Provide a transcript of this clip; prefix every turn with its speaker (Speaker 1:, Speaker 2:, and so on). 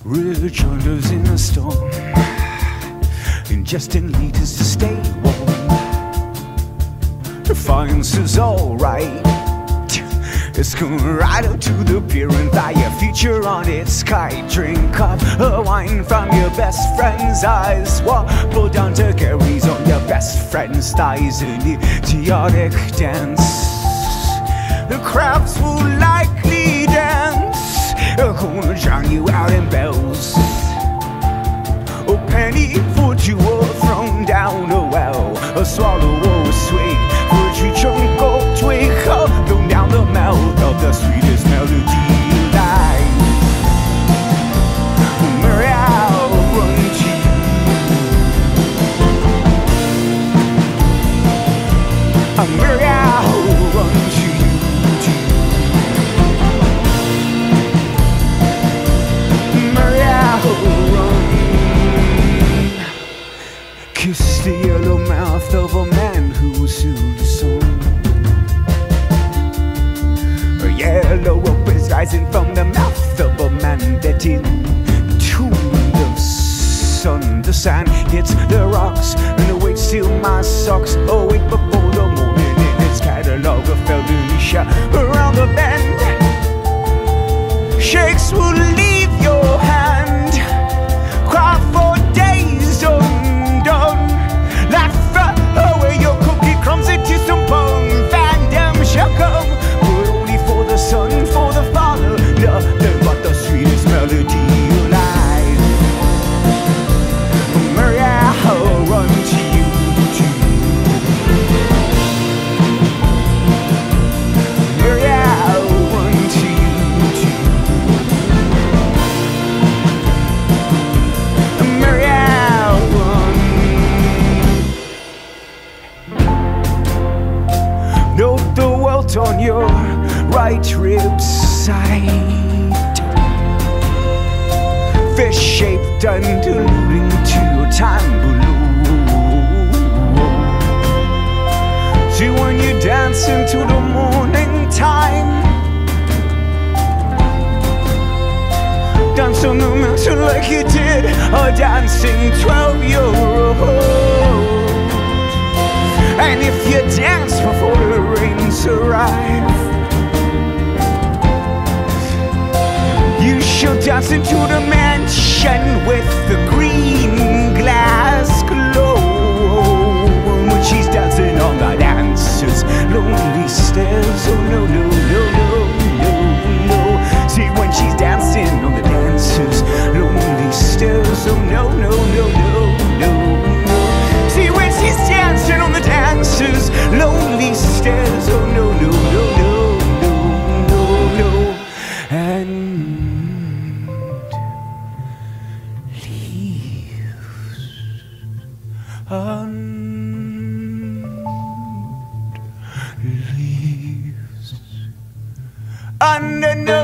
Speaker 1: Richard lives in a storm, ingesting liters to stay warm. Defiance is alright. It's going right up to the pier and fly a future on its kite. Drink up a wine from your best friend's eyes. Wobble down to carries on your best friend's thighs. An idiotic dance. The crowds will likely dance. Gonna drown you out in bells. A penny for jewel thrown down a well. A swallow or a swig for a tree trunk or twig thrown down the mouth of the sweetest melody alive. Mary, I'll run to you. Mary, I'll run to you. Kiss the yellow mouth of a man who soon the sun. A yellow rope is rising from the mouth of a man that in tune the sun. The sand hits the rocks and awaits till my socks awake before the morning in its catalog of Felicia. Around the bend, shakes will leave your hand. Cry for days undone. Laugh away your cookie crumbs into some bone. Fandom shall come, but only for the son, for the father. Nothing but the sweetest melody alive. Mary, I'll run to you too. Mary, I'll run to you too. Mary, I'll run. Note the welt on your right rib side. Fish-shaped and alluding to your time below. See when you dance into the morning time. Dance on the mountain like you did a dancing 12-year-old. And if you dance before the rains arrive, you shall dance into the mansion with the green glass glow. When she's dancing on the dancer's lonely stairs. Oh no, no, no, no, no, no. See when she's dancing on the dancer's lonely stairs. Oh no, no, no, no, no, no. See when she's dancing on the dancer's lonely stairs. Oh no, no, no, no, no, no, no. And leaves, and leaves.